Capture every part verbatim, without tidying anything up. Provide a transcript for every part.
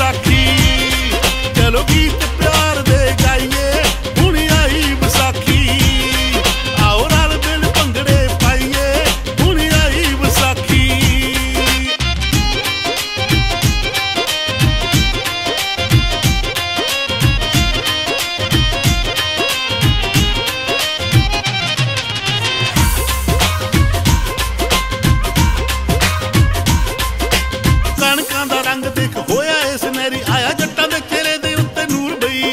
विसाखी, चलो गीत प्यार दे गाइए, हुण आई विसाखी, आओ रल मिल भंगड़े पाइए, हुण आई विसाखी। कणकां दा रंग देख होया ए सुनहरी, आया जट्टां दे चेहरे दे उत्ते नूर बई।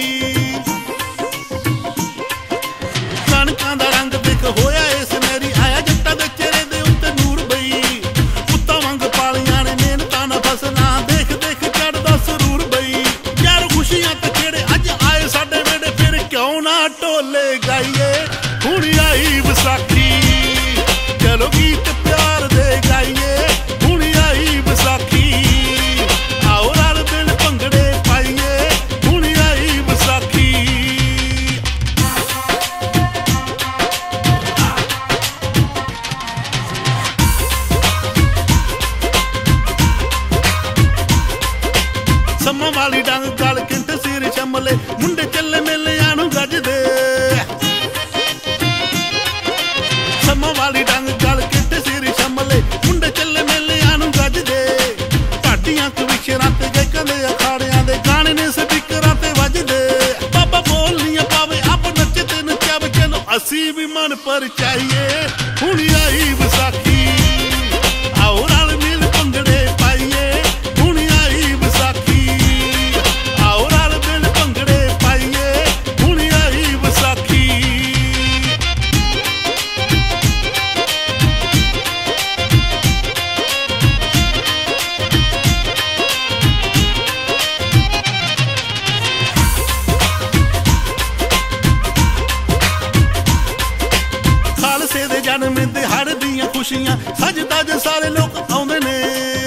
कणकां दा रंग देख होया ए सुनहरी, आया जट्टां दे चेहरे दे उत्ते नूर बई। पुत्तां वांग पालियां ने मेहनतां नाल फसलां, देख देख चढ़दा सरूर बई। यार खुशियां ते खेड़े अज आए साडे वेड़े, फिर क्यों ना ढोले गाइए, हुण आई विसाखी, चलो गीत प्यार दे गाइए, हुण आई विसाखी, आओ रल मिल भंगड़े पाइए, हुण आई विसाखी। सम्मा वाली डंग गल किंट सिर छमले, मुंडे चले मेलियां नूं गजदे। सम्मा वाली डंग गल किंट सिर छमले, मुंडे चले मेलियां नूं गजदे। ढाडियां कविशरां ते गायकां दे अखाड़ियां दे गाने ने स्पीकरां ते वजदे। बाबा बोलनियां पावे आप नच्चे ते नचावे, चलो असी भी मन परचाइए, हुण आई विसाखी, आओ रल मिल भंगड़े पाइए, हुण आई विसाखी, आओ रल मिल भंगड़े पाइए, हुण आई विसाखी। खालसे दे जन्म दिहाड़ दियां खुशियां, सज धज सारे लोग आउंदे ने।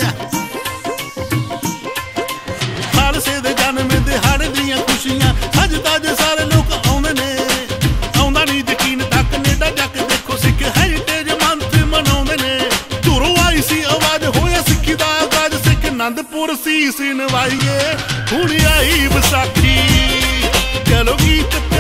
खालसे दे जन्म दिहाड़ दियां खुशियां, सज धज सारे लोग आउंदे ने। आउंदा नी यकीन तक कनेडा जक देखो, सिख हैरीटेज मंथ मनाउंदे ने। धुरों आई सी आवाज होया सिक्खी दा आगाज, सिख आनंदपुर सीस नवाइए, हुण आई विसाखी, चलो गीत